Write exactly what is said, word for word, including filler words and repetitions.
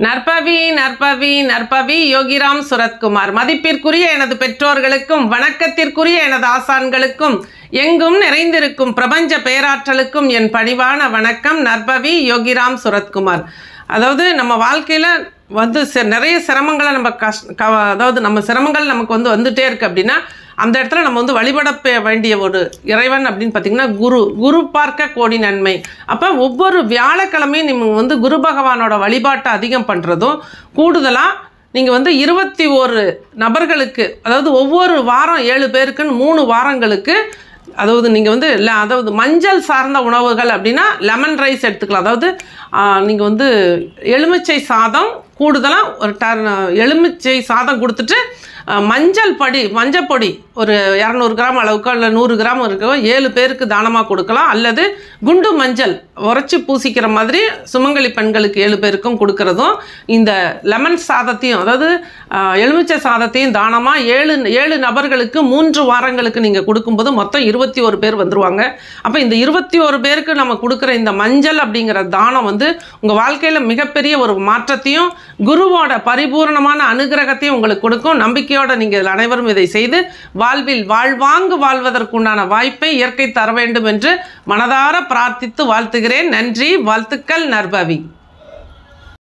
நற்பவி நற்பவி நற்பவி யோகிராம் சுரத்குமார். மதிப்பிற்குரிய எனது பெற்றோர்களுக்கும் வணக்கத்திற்குரிய எனது ஆசான்களுக்கும் எங்கும் நிறைந்திருக்கும் பிரபஞ்ச பேராற்றலுக்கும் என் பணிவான வணக்கம். நற்பவி யோகிராம் சுரத்குமார். அதாவது நம்ம வாழ்க்கையில் வந்து நிறைய சிரமங்களை நம்ம கஷ் அதாவது நம்ம சிரமங்கள் நமக்கு வந்து வந்துகிட்டே இருக்குது அப்படின்னா அந்த இடத்துல நம்ம வந்து வழிபட வேண்டிய ஒரு இறைவன் அப்படின்னு பார்த்திங்கன்னா குரு குரு பார்க்க கோடி நன்மை. அப்போ ஒவ்வொரு வியாழக்கிழமையும் நீங்கள் வந்து குரு பகவானோட வழிபாட்டை அதிகம் பண்ணுறதும் கூடுதலாக நீங்கள் வந்து இருபத்தி ஒரு நபர்களுக்கு அதாவது ஒவ்வொரு வாரம் ஏழு பேருக்குன்னு மூணு வாரங்களுக்கு அதாவது நீங்கள் வந்து இல்லை அதாவது மஞ்சள் சார்ந்த உணவுகள் அப்படின்னா லெமன் ரைஸ் எடுத்துக்கலாம். அதாவது நீங்கள் வந்து எலுமிச்சை சாதம் கூடுதலாக ஒரு டர் எலுமிச்சை சாதம் கொடுத்துட்டு மஞ்சள் படி மஞ்சள் பொடி ஒரு இரநூறு கிராம் அளவுக்கோ இல்லை நூறு கிராம் இருக்கோ ஏழு பேருக்கு தானமாக கொடுக்கலாம். அல்லது குண்டு மஞ்சள் உரைச்சி பூசிக்கிற மாதிரி சுமங்கலி பெண்களுக்கு ஏழு பேருக்கும் கொடுக்கறதும் இந்த லெமன் சாதத்தையும் அதாவது எலுமிச்சை சாதத்தையும் தானமாக ஏழு ஏழு நபர்களுக்கு மூன்று வாரங்களுக்கு நீங்கள் கொடுக்கும்போது மொத்தம் இருபத்தி ஒரு பேர் வந்துடுவாங்க. அப்போ இந்த இருபத்தி ஒரு பேருக்கு நம்ம கொடுக்குற இந்த மஞ்சள் அப்படிங்கிற தானம் வந்து உங்கள் வாழ்க்கையில் மிகப்பெரிய ஒரு மாற்றத்தையும் குருவோட பரிபூர்ணமான அனுகிரகத்தையும் உங்களுக்கு கொடுக்கும். நம்பிக்கையோடு நீங்கள் அனைவரும் இதை செய்து வாழ்வில் வாழ்வாங்கு வாழ்வதற்குண்டான வாய்ப்பை இயற்கை தர வேண்டும் என்று மனதார பிரார்த்தித்து வாழ்த்துகிறேன். நன்றி, வாழ்த்துக்கள். நற்பவி.